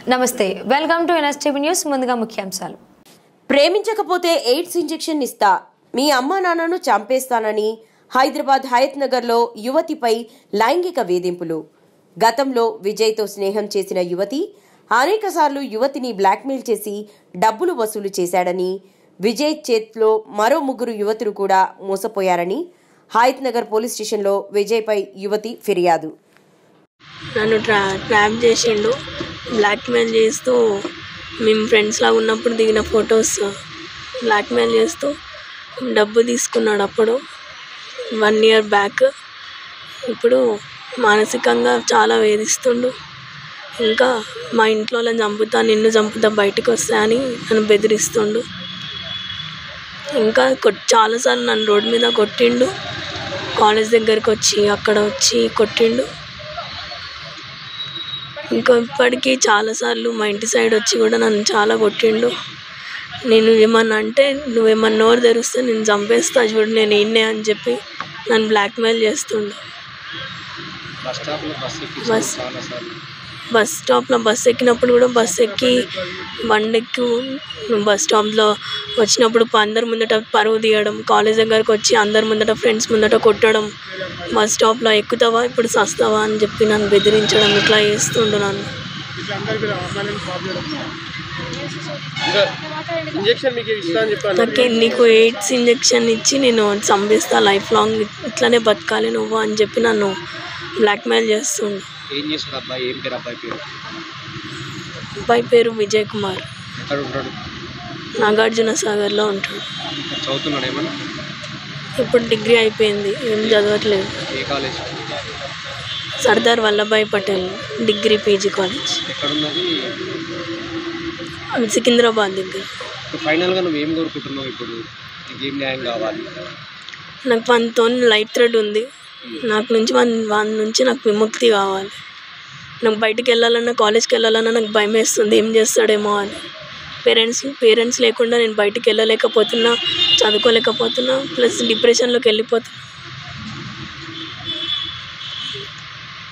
నమస్తే, welcome to NSTV news. ముందుగా ముఖ్యాంశాలు. ప్రేమించకపోతే ఎయిడ్స్ ఇంజెక్షన్ ఇస్తా, మీ అమ్మా నాన్నను చంపేస్తానని హైదరాబాద్ హయత్ నగర్లో యువతిపై లైంగిక వేధింపులు. గతంలో విజయ్తో స్నేహం చేసిన యువతి అనేకసార్లు యువతిని బ్లాక్మెయిల్ చేసి డబ్బులు వసూలు చేశాడని, విజయ్ చేతిలో మరో 3 యువతులు కూడా మోసపోయారని హయత్ నగర్ పోలీస్ స్టేషన్లో విజయ్పై యువతి ఫిర్యాదు. నన్ను ట్రాప్ చేసిండు, బ్లాక్మెయిల్ చేస్తూ మేము ఫ్రెండ్స్ లాగా ఉన్నప్పుడు దిగిన ఫొటోస్ బ్లాక్మెయిల్ చేస్తూ డబ్బు తీసుకున్నాడు. అప్పుడు 1 ఇయర్ బ్యాక్. ఇప్పుడు మానసికంగా చాలా వేధిస్తుండు. ఇంకా మా ఇంట్లో వాళ్ళని చంపుతా, నిన్ను చంపుతా, బయటకు వస్తా అని నన్ను బెదిరిస్తుండు. ఇంకా చాలాసార్లు నన్ను రోడ్డు మీద కొట్టిండు. కాలేజ్ దగ్గరికి వచ్చి అక్కడ వచ్చి కొట్టిండు. ఇంకా ఇప్పటికీ చాలాసార్లు మా ఇంటి సైడ్ వచ్చి కూడా నన్ను చాలా కొట్టిండు. నేను ఏమన్నా అంటే నువ్వేమన్నా నోరు తెరిస్తే నేను చంపేస్తా చూడు, నేను ఈయనే అని చెప్పి నన్ను బ్లాక్మెయిల్ చేస్తుండు. బస్ స్టాప్లో బస్సు ఎక్కినప్పుడు కూడా బస్సు ఎక్కి బండెక్కి బస్ స్టాప్లో వచ్చినప్పుడు అందరి ముందట పరువు తీయడం, కాలేజ్ దగ్గరకు వచ్చి అందరి ముందట ఫ్రెండ్స్ ముందట కొట్టడం, బస్ స్టాప్లో ఎక్కుతావా ఇప్పుడు సస్తావా అని చెప్పి నన్ను బెదిరించడం, ఇట్లా చేస్తుండు నన్ను. నాకు నీకు ఎయిడ్స్ ఇంజెక్షన్ ఇచ్చి నేను చంపేస్తా, లైఫ్ లాంగ్ ఇట్లానే బతకాలి నువ్వు అని చెప్పి నన్ను బ్లాక్మెయిల్ చేస్తుండు. అబ్బాయి పేరు విజయ్ కుమార్. నాగార్జున సాగర్లో ఉంటాడు. ఇప్పుడు డిగ్రీ అయిపోయింది, ఏం చదవట్లేదు. Sardar Vallabhbhai Patel degree PG college, Secunderabad దగ్గర. నాకు మనతో లైఫ్ థ్రెడ్ ఉంది. నాకు నుంచి వాళ్ళ నుంచి నాకు విముక్తి కావాలి. నాకు బయటికి వెళ్ళాలన్నా, కాలేజ్కి వెళ్ళాలన్నా నాకు భయం వేస్తుంది, ఏం చేస్తాడేమో అని. పేరెంట్స్ లేకుండా నేను బయటికి వెళ్ళలేకపోతున్నా, చదువుకోలేకపోతున్నా, ప్లస్ డిప్రెషన్లోకి వెళ్ళిపోతున్నా.